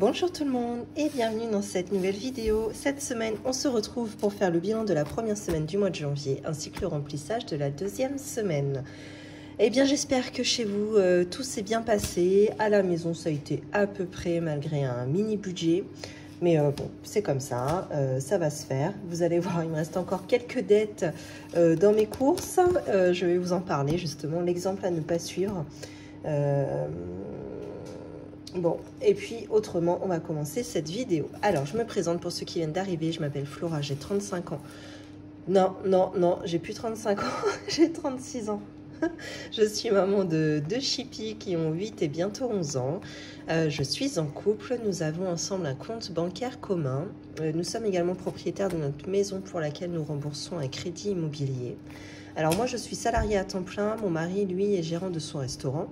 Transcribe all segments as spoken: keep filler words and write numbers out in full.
Bonjour tout le monde et bienvenue dans cette nouvelle vidéo. Cette semaine, on se retrouve pour faire le bilan de la première semaine du mois de janvier ainsi que le remplissage de la deuxième semaine. Eh bien, j'espère que chez vous, euh, tout s'est bien passé. À la maison, ça a été à peu près malgré un mini budget. Mais euh, bon, c'est comme ça, euh, ça va se faire. Vous allez voir, il me reste encore quelques dettes euh, dans mes courses. Euh, je vais vous en parler justement, l'exemple à ne pas suivre. Euh, Bon, et puis autrement, on va commencer cette vidéo. Alors, je me présente pour ceux qui viennent d'arriver. Je m'appelle Flora, j'ai trente-cinq ans. Non, non, non, j'ai plus trente-cinq ans, j'ai trente-six ans. Je suis maman de deux chippies qui ont huit et bientôt onze ans. Euh, je suis en couple, nous avons ensemble un compte bancaire commun. Euh, nous sommes également propriétaires de notre maison pour laquelle nous remboursons un crédit immobilier. Alors moi, je suis salariée à temps plein, mon mari, lui, est gérant de son restaurant.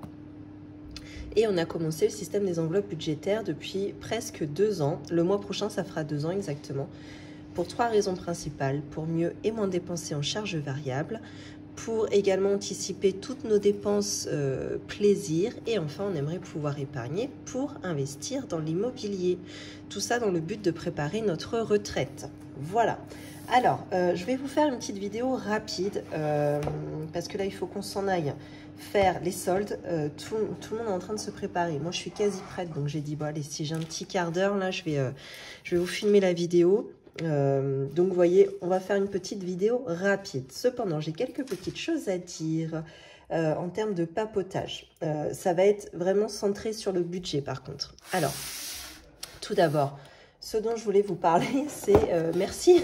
Et on a commencé le système des enveloppes budgétaires depuis presque deux ans. Le mois prochain, ça fera deux ans exactement. Pour trois raisons principales. Pour mieux et moins dépenser en charges variables. Pour également anticiper toutes nos dépenses euh, plaisir. Et enfin, on aimerait pouvoir épargner pour investir dans l'immobilier. Tout ça dans le but de préparer notre retraite. Voilà. Alors, euh, je vais vous faire une petite vidéo rapide. Euh, parce que là, il faut qu'on s'en aille faire les soldes. Euh, tout, tout le monde est en train de se préparer. Moi, je suis quasi prête. Donc, j'ai dit, bon, allez, si j'ai un petit quart d'heure, là, je vais, euh, je vais vous filmer la vidéo. Euh, donc, vous voyez, on va faire une petite vidéo rapide. Cependant, j'ai quelques petites choses à dire euh, en termes de papotage. Euh, ça va être vraiment centré sur le budget, par contre. Alors, tout d'abord, ce dont je voulais vous parler, c'est euh, merci.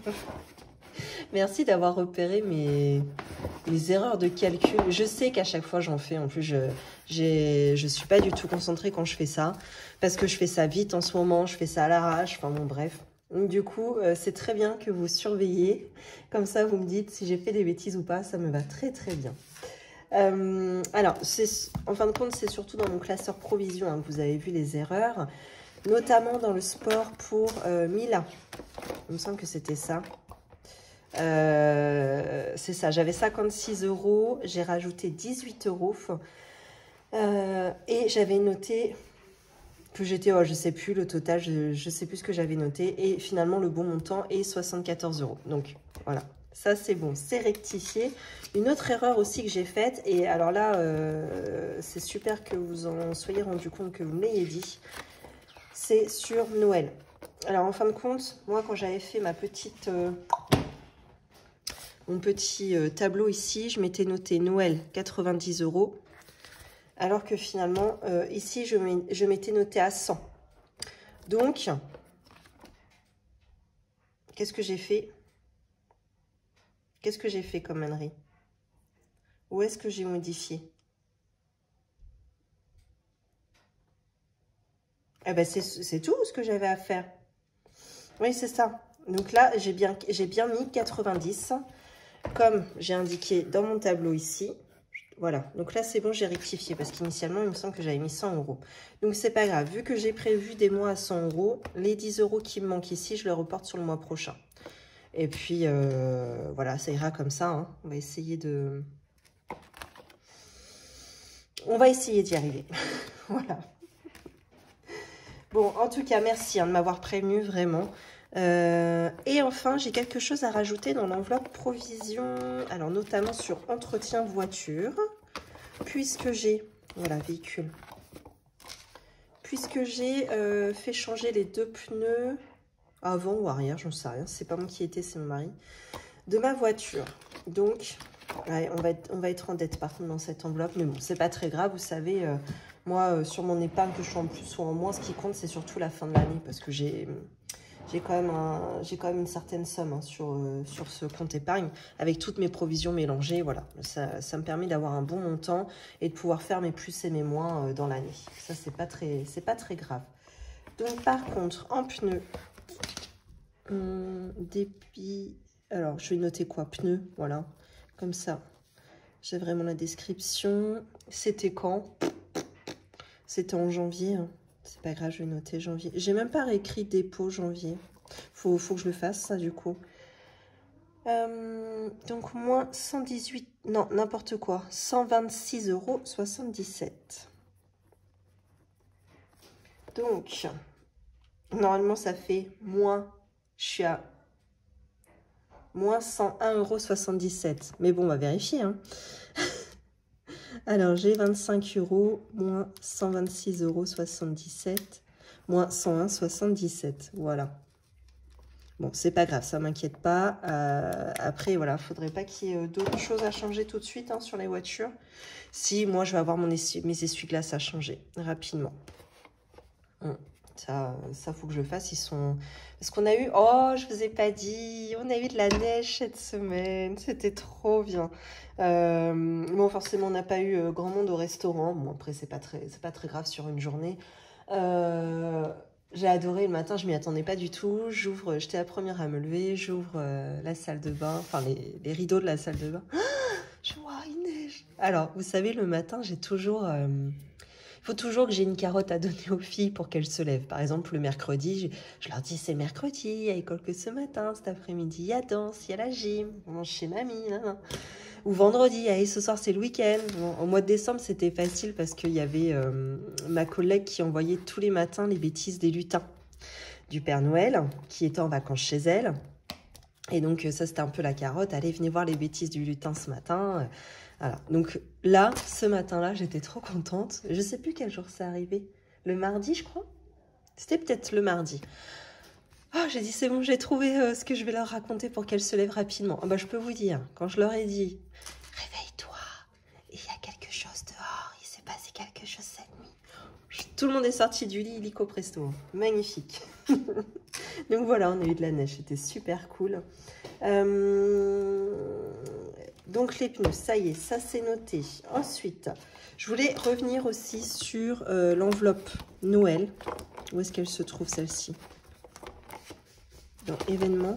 Merci d'avoir repéré mes, mes erreurs de calcul. Je sais qu'à chaque fois, j'en fais. En plus, je ne suis pas du tout concentrée quand je fais ça. Parce que je fais ça vite en ce moment. Je fais ça à l'arrache. Enfin bon, bref. Donc, du coup, euh, c'est très bien que vous surveillez. Comme ça, vous me dites si j'ai fait des bêtises ou pas. Ça me va très, très bien. Euh, alors, en fin de compte, c'est surtout dans mon classeur provision hein, que vous avez vu les erreurs. Notamment dans le sport pour euh, Mila. Il me semble que c'était ça. Euh, c'est ça, j'avais cinquante-six euros, j'ai rajouté dix-huit euros euh, et j'avais noté que j'étais, oh, je sais plus le total, je, je sais plus ce que j'avais noté et finalement le bon montant est soixante-quatorze euros. Donc voilà, ça c'est bon, c'est rectifié. Une autre erreur aussi que j'ai faite et alors là, euh, c'est super que vous en soyez rendu compte, que vous me l'ayez dit, c'est sur Noël. Alors en fin de compte, moi quand j'avais fait ma petite... Euh, Mon petit euh, tableau ici, je m'étais noté Noël quatre-vingt-dix euros. Alors que finalement, euh, ici, je m'étais noté à cent. Donc, qu'est-ce que j'ai fait? Qu'est-ce que j'ai fait comme mannerie? Où est-ce que j'ai modifié? Eh ben, c'est tout ce que j'avais à faire. Oui, c'est ça. Donc là, j'ai bien, j'ai bien mis quatre-vingt-dix. Comme j'ai indiqué dans mon tableau ici, voilà. Donc là, c'est bon, j'ai rectifié parce qu'initialement, il me semble que j'avais mis cent euros. Donc, c'est pas grave. Vu que j'ai prévu des mois à cent euros, les dix euros qui me manquent ici, je les reporte sur le mois prochain. Et puis, euh, voilà, ça ira comme ça. Hein. On va essayer de... On va essayer d'y arriver. Voilà. Bon, en tout cas, merci hein, de m'avoir prévenu, vraiment. Euh, et enfin, j'ai quelque chose à rajouter dans l'enveloppe provision, alors notamment sur entretien voiture, puisque j'ai, voilà, véhicule, puisque j'ai euh, fait changer les deux pneus, avant ou arrière, j'en sais rien, c'est pas moi qui étais, c'est mon mari, de ma voiture. Donc, ouais, on, va être, on va être en dette par contre dans cette enveloppe, mais bon, c'est pas très grave, vous savez, euh, moi, euh, sur mon épargne, que je sois en plus ou en moins, ce qui compte, c'est surtout la fin de l'année, parce que j'ai... J'ai quand, même un, j'ai quand même une certaine somme hein, sur, euh, sur ce compte épargne avec toutes mes provisions mélangées. Voilà, ça, ça me permet d'avoir un bon montant et de pouvoir faire mes plus et mes moins euh, dans l'année. Ça, c'est pas très, c'est pas très grave. Donc, par contre, en pneus, hum, débit. Alors, je vais noter quoi? Pneus, voilà, comme ça. J'ai vraiment la description. C'était quand? C'était en janvier. Hein. C'est pas grave, je vais noter janvier. J'ai même pas réécrit dépôt janvier. Faut, faut que je le fasse, ça, du coup. Euh, donc, moins cent dix-huit... Non, n'importe quoi. cent vingt-six euros soixante-dix-sept. Donc, Normalement, ça fait moins, je suis à moins cent un euros soixante-dix-sept. Mais bon, on va vérifier, hein. Alors, j'ai vingt-cinq euros, moins cent vingt-six euros soixante-dix-sept, moins cent un euros soixante-dix-sept. Voilà. Bon, c'est pas grave, ça m'inquiète pas. Euh, après, voilà, faudrait pas qu'il y ait d'autres choses à changer tout de suite hein, sur les voitures. Si, moi, je vais avoir mon essu mes essuie-glaces à changer rapidement. Hum, ça, ça faut que je fasse. Ils sont... Parce qu'on a eu... Oh, je vous ai pas dit. On a eu de la neige cette semaine. C'était trop bien. Euh, bon, forcément, on n'a pas eu euh, grand monde au restaurant. Bon, après, c'est pas très, c'est pas très grave sur une journée. Euh... J'ai adoré le matin, je m'y attendais pas du tout. J'ouvre, j'étais la première à me lever, j'ouvre euh, la salle de bain, enfin les, les rideaux de la salle de bain. Ah, je vois, il neige. Alors, vous savez, le matin, j'ai toujours... Il euh, faut toujours que j'ai une carotte à donner aux filles pour qu'elles se lèvent. Par exemple, le mercredi, je, je leur dis, c'est mercredi, il y a école que ce matin, cet après-midi, il y a danse, il y a la gym, on mange chez mamie, nan, nan. Ou vendredi, allez, ce soir c'est le week-end. Bon, au mois de décembre, c'était facile parce qu'il y avait euh, ma collègue qui envoyait tous les matins les bêtises des lutins du Père Noël, qui était en vacances chez elle. Et donc ça, c'était un peu la carotte. Allez, venez voir les bêtises du lutin ce matin. Voilà. Donc là, ce matin-là, j'étais trop contente. Je sais plus quel jour c'est arrivé. Le mardi, je crois. C'était peut-être le mardi. Oh, j'ai dit, c'est bon, j'ai trouvé euh, ce que je vais leur raconter pour qu'elles se lèvent rapidement. Oh, bah, je peux vous dire, quand je leur ai dit, réveille-toi, il y a quelque chose dehors, il s'est passé quelque chose cette nuit. Tout le monde est sorti du lit, illico presto. Magnifique. Donc voilà, on a eu de la neige, c'était super cool. Euh... Donc les pneus, ça y est, ça c'est noté. Ensuite, je voulais revenir aussi sur euh, l'enveloppe Noël. Où est-ce qu'elle se trouve celle-ci? Dans événements.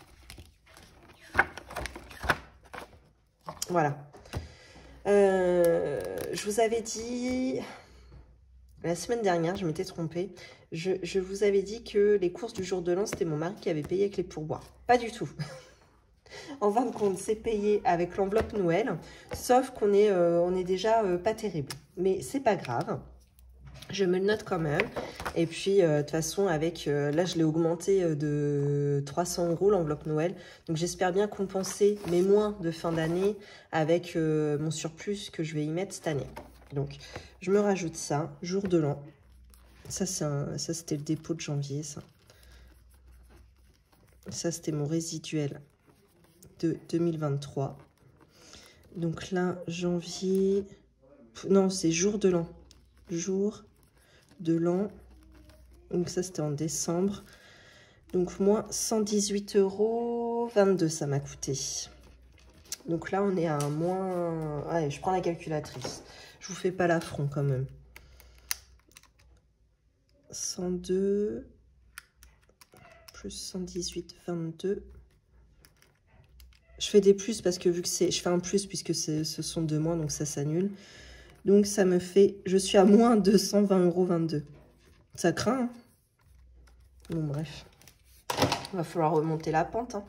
Voilà. Euh, je vous avais dit, la semaine dernière, je m'étais trompée, je, je vous avais dit que les courses du jour de l'an, c'était mon mari qui avait payé avec les pourboires. Pas du tout. En fin de compte, c'est payé avec l'enveloppe Noël, sauf qu'on est, euh, on est déjà euh, pas terrible. Mais c'est pas grave. Je me le note quand même. Et puis, euh, de toute façon, avec euh, là, je l'ai augmenté euh, de trois cents euros, l'enveloppe Noël. Donc, j'espère bien compenser mes moins de fin d'année avec euh, mon surplus que je vais y mettre cette année. Donc, je me rajoute ça, jour de l'an. Ça, ça c'était le dépôt de janvier, ça. Ça, c'était mon résiduel de deux mille vingt-trois. Donc là, janvier... Non, c'est jour de l'an. Jour de l'an. Donc ça, c'était en décembre. Donc moins cent dix-huit euros vingt-deux, ça m'a coûté. Donc là, on est à un moins... Allez, je prends la calculatrice. Je vous fais pas l'affront quand même. cent deux plus cent dix-huit, vingt-deux. Je fais des plus parce que vu que c'est... Je fais un plus puisque ce sont deux moins, donc ça s'annule. Donc ça me fait... Je suis à moins deux cent vingt euros vingt-deux. Ça craint, hein? Bon, bref. Il va falloir remonter la pente, hein.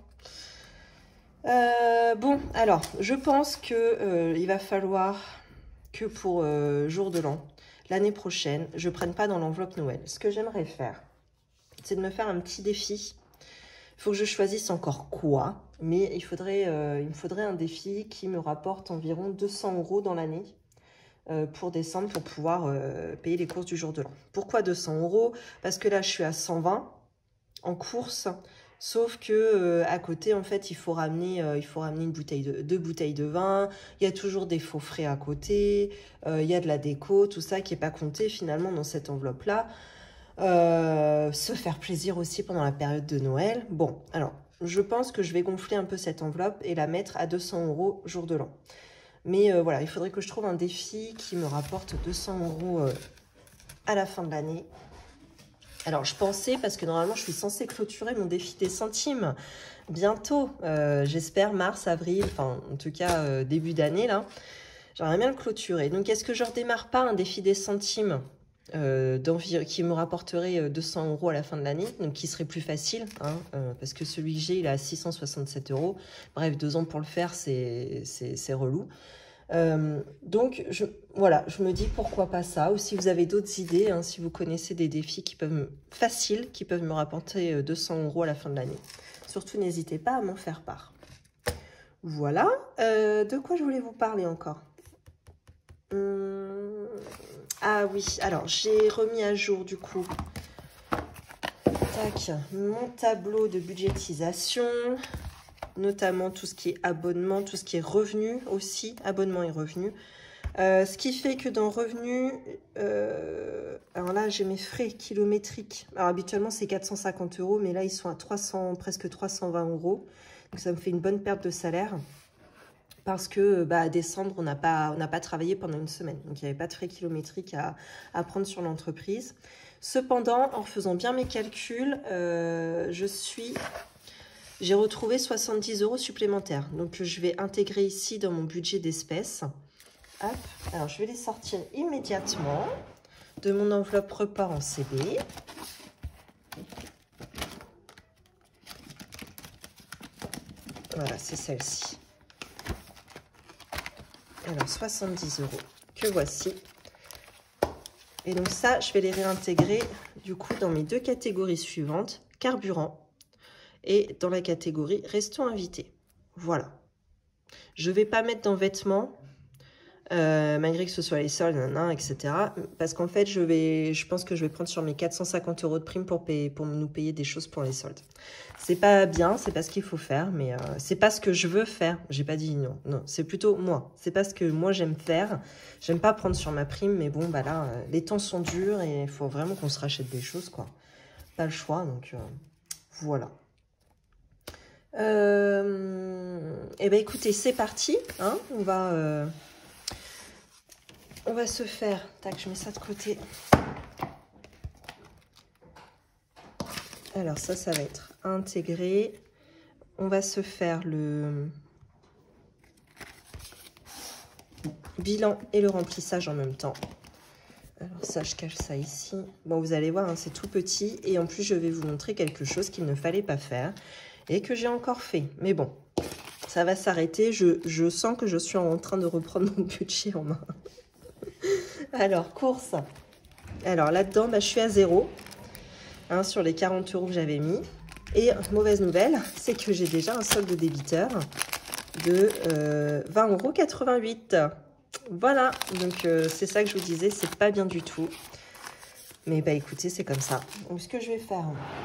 Euh, bon, alors, je pense que euh, il va falloir que pour euh, jour de l'an, l'année prochaine, je ne prenne pas dans l'enveloppe Noël. Ce que j'aimerais faire, c'est de me faire un petit défi. Il faut que je choisisse encore quoi, mais il, faudrait, euh, il me faudrait un défi qui me rapporte environ deux cents euros dans l'année euh, pour décembre, pour pouvoir euh, payer les courses du jour de l'an. Pourquoi deux cents euros? Parce que là, je suis à cent vingt en course. Sauf que euh, à côté, en fait, il faut ramener, euh, il faut ramener une bouteille de, deux bouteilles de vin. Il y a toujours des faux frais à côté. Euh, il y a de la déco, tout ça qui n'est pas compté finalement dans cette enveloppe-là. Euh, se faire plaisir aussi pendant la période de Noël. Bon, alors, je pense que je vais gonfler un peu cette enveloppe et la mettre à deux cents euros jour de l'an. Mais euh, voilà, il faudrait que je trouve un défi qui me rapporte deux cents euros euh, à la fin de l'année. Alors, je pensais, parce que normalement, je suis censée clôturer mon défi des centimes bientôt. Euh, J'espère mars, avril, enfin, en tout cas, euh, début d'année, là. J'aimerais bien le clôturer. Donc, est-ce que je ne redémarre pas un défi des centimes euh, qui me rapporterait deux cents euros à la fin de l'année, donc qui serait plus facile, hein, euh, parce que celui que j'ai, il est à six cent soixante-sept euros. Bref, deux ans pour le faire, c'est relou. Euh, donc, je, voilà, je me dis pourquoi pas ça. Ou si vous avez d'autres idées, hein, si vous connaissez des défis qui peuvent me, faciles, qui peuvent me rapporter deux cents euros à la fin de l'année. Surtout, n'hésitez pas à m'en faire part. Voilà. Euh, de quoi je voulais vous parler encore? hum, Ah oui, alors j'ai remis à jour du coup tac, mon tableau de budgétisation, notamment tout ce qui est abonnement, tout ce qui est revenu aussi, abonnement et revenu. Euh, ce qui fait que dans revenu, euh, alors là j'ai mes frais kilométriques. Alors habituellement c'est quatre cent cinquante euros, mais là ils sont à trois cents, presque trois cent vingt euros. Donc ça me fait une bonne perte de salaire. Parce que bah, à décembre, on n'a pas, on n'a pas travaillé pendant une semaine. Donc il n'y avait pas de frais kilométriques à, à prendre sur l'entreprise. Cependant, en faisant bien mes calculs, euh, je suis... j'ai retrouvé soixante-dix euros supplémentaires. Donc je vais intégrer ici dans mon budget d'espèces. Hop. Alors je vais les sortir immédiatement de mon enveloppe repas en C B. Voilà, c'est celle-ci. Alors soixante-dix euros que voici. Et donc ça, je vais les réintégrer du coup dans mes deux catégories suivantes, carburant et dans la catégorie restons invités. Voilà. Je ne vais pas mettre dans vêtements, euh, malgré que ce soit les soldes, nanana, et cetera. Parce qu'en fait, je, vais, je pense que je vais prendre sur mes quatre cent cinquante euros de prime pour, payer, pour nous payer des choses pour les soldes. C'est pas bien, c'est pas ce qu'il faut faire, mais euh, c'est pas ce que je veux faire. J'ai pas dit non, non, c'est plutôt moi. C'est pas ce que moi j'aime faire. J'aime pas prendre sur ma prime, mais bon, bah là, euh, les temps sont durs et il faut vraiment qu'on se rachète des choses, quoi. Pas le choix, donc euh, voilà. Euh, et ben écoutez, c'est parti, hein, on va, euh, on va se faire. Tac, je mets ça de côté. Alors ça, ça va être intégré. On va se faire le bilan et le remplissage en même temps. Alors ça, je cache ça ici. Bon, vous allez voir, hein, c'est tout petit. Et en plus, je vais vous montrer quelque chose qu'il ne fallait pas faire et que j'ai encore fait. Mais bon, ça va s'arrêter. Je, je sens que je suis en train de reprendre mon budget en main. Alors, course. Alors là-dedans, bah, je suis à zéro. Hein, sur les quarante euros que j'avais mis. Et mauvaise nouvelle, c'est que j'ai déjà un solde débiteur de euh, vingt euros quatre-vingt-huit. Voilà, donc euh, c'est ça que je vous disais, c'est pas bien du tout. Mais bah écoutez, c'est comme ça. Donc ce que je vais faire,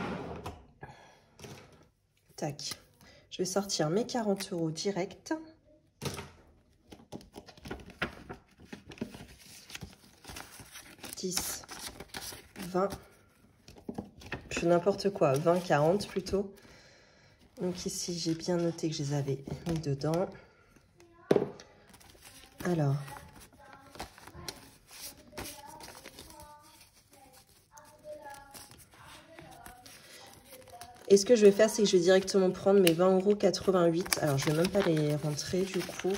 tac, je vais sortir mes quarante euros direct. dix, vingt. N'importe quoi, vingt, quarante plutôt. Donc ici, j'ai bien noté que je les avais mis dedans. Alors. Et ce que je vais faire, c'est que je vais directement prendre mes vingt euros quatre-vingt-huit. Alors, je ne vais même pas les rentrer du coup.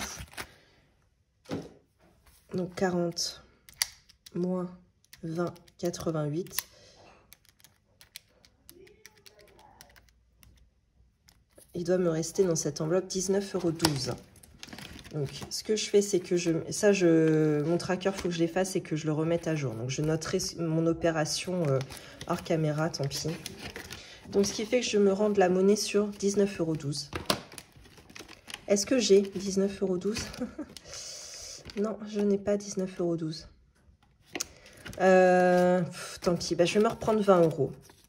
Donc quarante moins vingt, quatre-vingt-huit. Il doit me rester dans cette enveloppe dix-neuf euros douze. Donc, ce que je fais, c'est que je... Ça, je, mon tracker, il faut que je l'efface et que je le remette à jour. Donc, je noterai mon opération euh, hors caméra, tant pis. Donc, ce qui fait que je me rends de la monnaie sur dix-neuf euros douze. Est-ce que j'ai dix-neuf euros douze? Non, je n'ai pas dix-neuf euros douze. Euh, pff, tant pis, bah, je vais me reprendre vingt euros.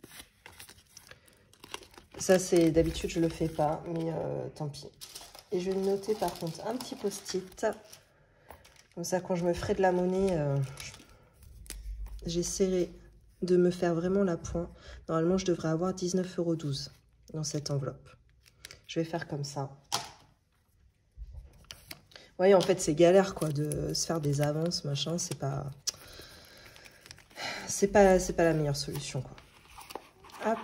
Ça, c'est d'habitude, je ne le fais pas, mais euh, tant pis. Et je vais le noter, par contre, un petit post-it. Comme ça, quand je me ferai de la monnaie, euh, j'essaierai de me faire vraiment la pointe. Normalement, je devrais avoir dix-neuf euros douze dans cette enveloppe. Je vais faire comme ça. Vous voyez, en fait, c'est galère, quoi, de se faire des avances, machin. C'est pas... C'est pas, c'est pas la meilleure solution, quoi. Hop.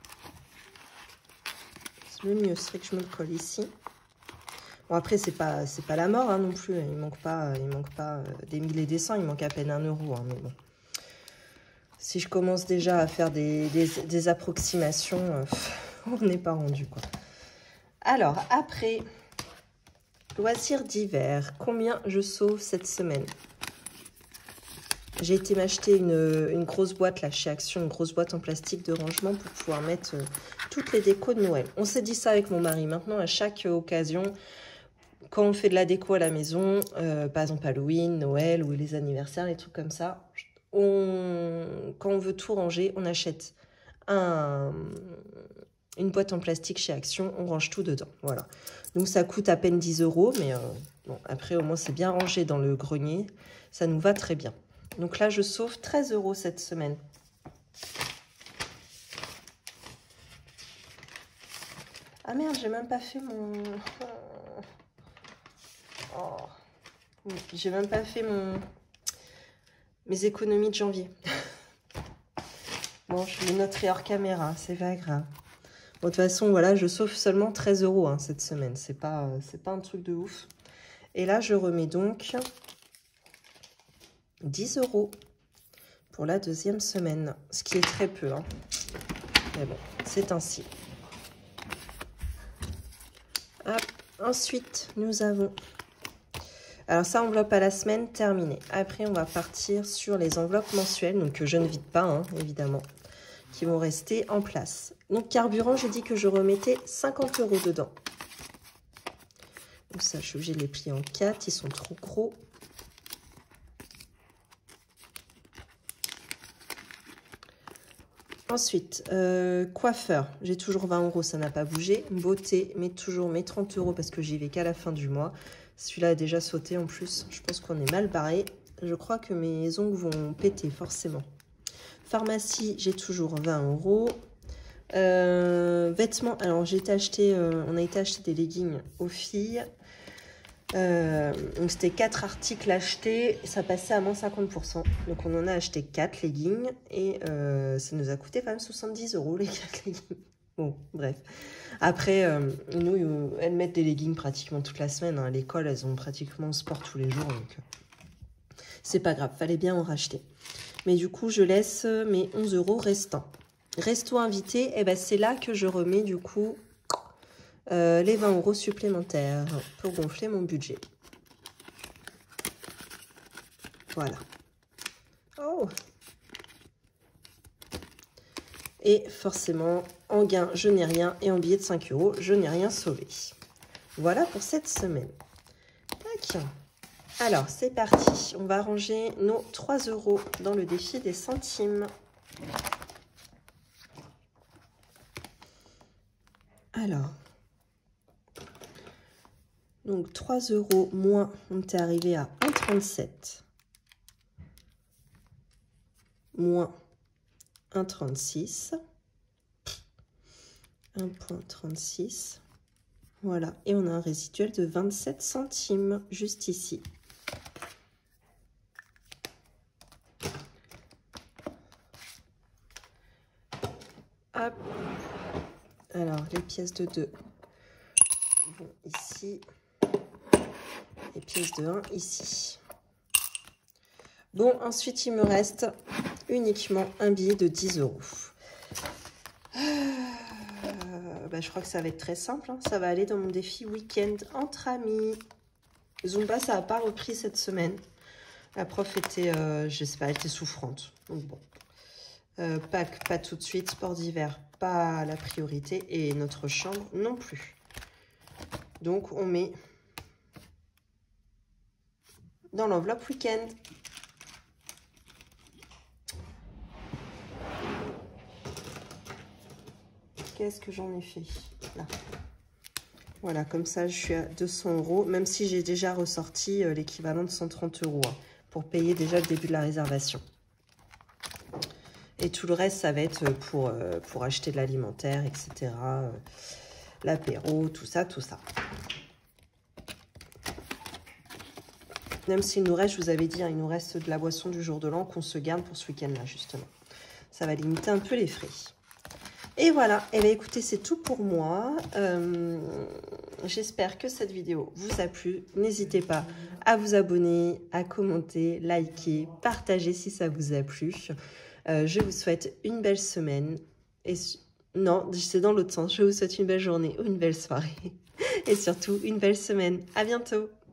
Le mieux serait que je me le colle ici. Bon, après, c'est pas, c'est pas la mort, hein, non plus. Il manque pas, il manque pas euh, des mille et des cents. Il manque à peine un euro, hein, mais bon. Si je commence déjà à faire des, des, des approximations, euh, on n'est pas rendu, quoi. Alors, après, Loisirs d'hiver. Combien je sauve cette semaine? J'ai été m'acheter une, une grosse boîte là chez Action, une grosse boîte en plastique de rangement pour pouvoir mettre euh, toutes les décos de Noël. On s'est dit ça avec mon mari. Maintenant, à chaque euh, occasion, quand on fait de la déco à la maison, euh, par exemple Halloween, Noël ou les anniversaires, les trucs comme ça, on, quand on veut tout ranger, on achète un, une boîte en plastique chez Action, on range tout dedans. Voilà. Donc ça coûte à peine dix euros, mais euh, bon, après au moins c'est bien rangé dans le grenier, ça nous va très bien. Donc là, je sauve treize euros cette semaine. Ah merde, j'ai même pas fait mon... Oh. J'ai même pas fait mon... mes économies de janvier. Bon, je les noterai hors caméra, c'est pas grave. Bon, de toute façon, voilà, je sauve seulement treize euros hein, cette semaine. C'est pas, c'est pas un truc de ouf. Et là, je remets donc dix euros pour la deuxième semaine, ce qui est très peu, hein. Mais bon, c'est ainsi. Hop. Ensuite, nous avons... Alors ça, enveloppe à la semaine, terminée. Après, on va partir sur les enveloppes mensuelles, donc que je ne vide pas, hein, évidemment, qui vont rester en place. Donc carburant, j'ai dit que je remettais cinquante euros dedans. Donc ça, je suis obligée de les plier en quatre, ils sont trop gros. Ensuite, euh, coiffeur, j'ai toujours vingt euros, ça n'a pas bougé. Beauté, mais toujours mes trente euros parce que j'y vais qu'à la fin du mois. Celui-là a déjà sauté en plus, je pense qu'on est mal barré. Je crois que mes ongles vont péter forcément. Pharmacie, j'ai toujours vingt euros. Euh, vêtements, alors j'ai été acheter, euh, on a été acheter des leggings aux filles. Euh, donc c'était quatre articles achetés, ça passait à moins cinquante pour cent. Donc on en a acheté quatre leggings et euh, ça nous a coûté quand même soixante-dix euros les quatre leggings. Bon, bref. Après, euh, nous, elles mettent des leggings pratiquement toute la semaine. Hein. À l'école, elles ont pratiquement sport tous les jours. Donc c'est pas grave, fallait bien en racheter. Mais du coup, je laisse mes onze euros restants. Resto invité, eh ben, c'est là que je remets du coup... Euh, les vingt euros supplémentaires pour gonfler mon budget. Voilà. Oh. Et forcément, en gain, je n'ai rien. Et en billet de cinq euros, je n'ai rien sauvé. Voilà pour cette semaine. Tac. Alors, c'est parti. On va ranger nos trois euros dans le défi des centimes. Alors... Donc, trois euros moins, on était arrivé à un virgule trente-sept. Moins un virgule trente-six. un virgule trente-six. Voilà. Et on a un résiduel de vingt-sept centimes, juste ici. Hop. Alors, les pièces de deux vont ici. Les pièces de un ici. Bon, ensuite, il me reste uniquement un billet de dix euros. Euh, bah, je crois que ça va être très simple. Hein. Ça va aller dans mon défi week-end entre amis. Zumba, ça n'a pas repris cette semaine. La prof était, euh, je sais pas, elle était souffrante. Donc bon. Euh, Pâques, pas tout de suite. Sport d'hiver, pas la priorité. Et notre chambre non plus. Donc, on met... dans l'enveloppe week-end. Qu'est-ce que j'en ai fait là? Voilà, comme ça, je suis à deux cents euros, même si j'ai déjà ressorti euh, l'équivalent de cent trente euros hein, pour payer déjà le début de la réservation. Et tout le reste, ça va être pour, euh, pour acheter de l'alimentaire, et cetera. Euh, L'apéro, tout ça, tout ça. Même s'il nous reste, je vous avais dit, hein, il nous reste de la boisson du jour de l'an qu'on se garde pour ce week-end-là, justement. Ça va limiter un peu les frais. Et voilà, et bien écoutez, c'est tout pour moi. Euh, J'espère que cette vidéo vous a plu. N'hésitez pas à vous abonner, à commenter, liker, partager si ça vous a plu. Euh, je vous souhaite une belle semaine. Et non, c'est dans l'autre sens. Je vous souhaite une belle journée ou une belle soirée. et surtout une belle semaine. À bientôt.